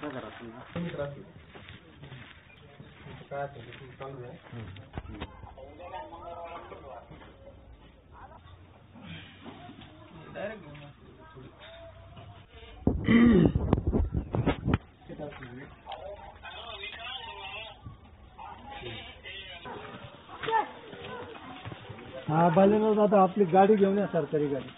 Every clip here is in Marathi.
हा बालेला दादा आपली गाडी घेऊन या, सरकारी गाडी.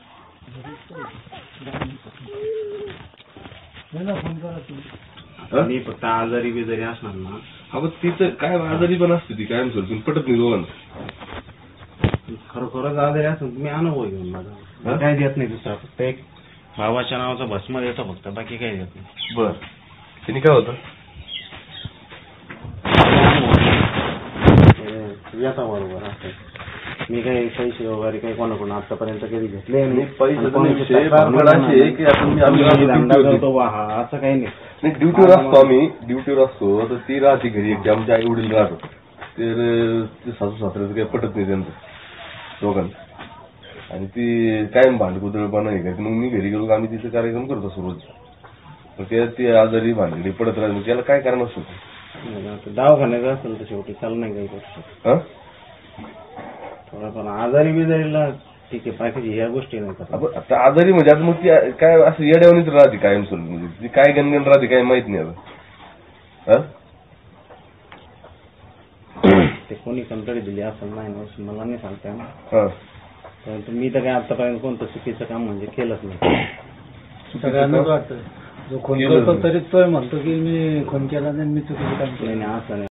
फोन करा तुम्ही. मी फक्त आजारी बिजारी असणार ना. हा पण तिचं काय आजारी पण असते ती कायम सोडून पटत नाही दोघांना. खरोखरच आजारी असेल तुम्ही अनुभव घेऊन माझा काय देत नाही दुसरा, फक्त एक बाबाच्या नावाचा भस्म देतो फक्त, बाकी काही देत नाही. बर तिने काय होतं येता बरोबर असं. मी काही पैसे वगैरे काही कोणाकडून आतापर्यंत कधी घेतले नाही. पैसे असं काही नाही. ड्युटीवर असतो आम्ही, ड्युटीवर असतो तर ती राहते घरी एकटी, आमच्या आई वडील राहतो. तर सासू सासऱ्याचं काही पटत नाही त्यांचं दोघांना, आणि ती कायम भांडकुदळपणा हे करते. मग मी घरी गेलो आम्ही तिचा कार्यक्रम करत असतो रोज. तर ती आजारी भांडली पडत राहिली, त्याला काय कारण असतो दवाखान्यात असेल तर शेवटी चाल नाही काही करू. थोडाफार आजारी बिजारीला ठीक आहे, बाकीची ह्या गोष्टी नाही. आता आजारी म्हणजे आता मग ती काय असं येड्यावणीच राहते कायम सोडून, म्हणजे ती काय गणगण राहते काय माहित नाही आता. ते कोणी कंटाळी दिली असं नाही मला नाही सांगता ना. परंतु मी तर काय आतापर्यंत कोणतं चुकीचं काम म्हणजे केलंच नाही. सगळ्यांनाच वाटतं जो खून करतो तरी तोय म्हणतो की मी खून केला नाही, मी चुकीचं काम केलं नाही. असं नाही.